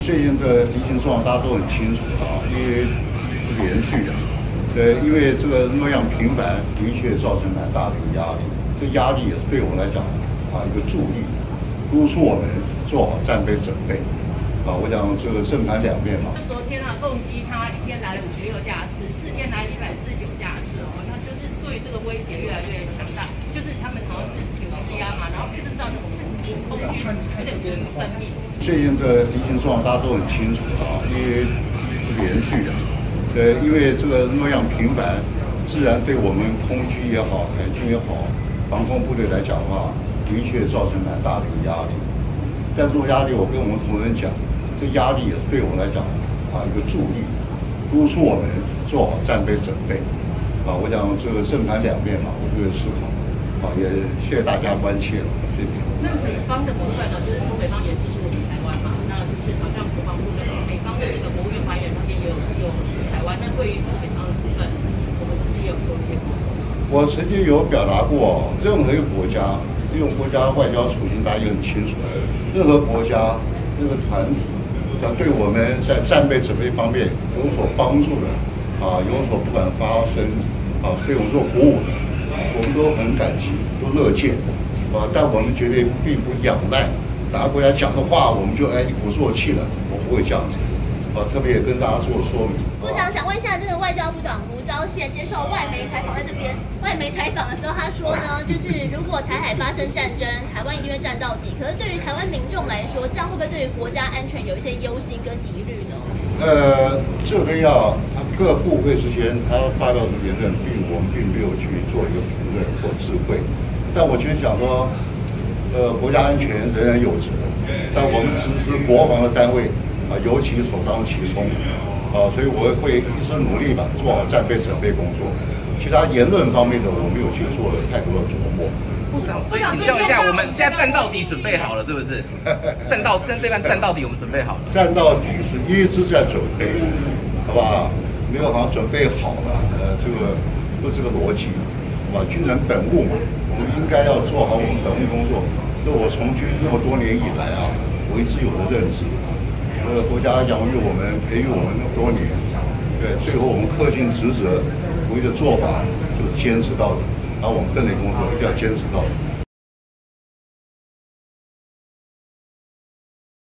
最近这个疫情状况大家都很清楚啊，因为是连续的，因为这个诺样频繁，的确造成蛮大的一个压力。这压力也是对我们来讲一个助力，督促我们做好战备准备。我想这个正反两面嘛。 昨天共机它一天来了56架次，4天来149架次那就是对这个威胁越来越强大，就是他们好像是有施压嘛，然后就是造成我们空军有点分泌。 最近这个疫情状况大家都很清楚啊，因为是连续的，因为这个诺样频繁，自然对我们空军也好，海军也好，防空部队来讲的话，的确造成蛮大的一个压力。但这种压力，我跟我们同仁讲，这压力也是对我们来讲一个助力，督促我们做好战备准备。我想这个正反两面嘛，我都有思考。也谢谢大家关切了，谢谢。 那美方的部分呢，就是说美方也支持我们台湾嘛，那就是好像国防部的美方的这个国务院发言人那边也有支持台湾。那对于这个美方的部分，我们是不是也有做一些沟通？ 我曾经有表达过，任何一个国家，这种国家外交处境大家也很清楚，任何国家这个团体，想对我们在战备准备方面有所帮助的，有所不管发声，对我们做鼓舞的，我们都很感激，都乐见，但我们绝对并不仰赖哪个国家讲的话，我们就一鼓作气了，我不会这样子。特别也跟大家做说明。 部长想问一下，这个外交部长吴钊燮接受外媒采访，在这边外媒采访的时候，他说呢，就是如果台海发生战争，台湾一定会战到底。可是对于台湾民众来说，这样会不会对于国家安全有一些忧心跟疑虑呢？ 这个他各部会之间他发表的言论，我们并没有去做一个评论或智慧。但我觉得讲说，国家安全人人有责，但我们实施国防的单位。尤其首当其冲，所以我会一直努力做好战备准备工作。其他言论方面的我没有去做太多的琢磨。 部长，所以请教一下，我们现在战到底准备好了是不是？跟对岸战到底，我们准备好了。 战到底是一直在准备，好不好？没有好像准备好了，这个不是这个逻辑，好吧？军人本务嘛，我们应该要做好我们本务工作。这我从军这么多年以来我一直有的认知。国家养育我们、培育我们那么多年，最后我们恪尽职责，唯一的做法就是坚持到底，然后我们分内工作一定要坚持到底。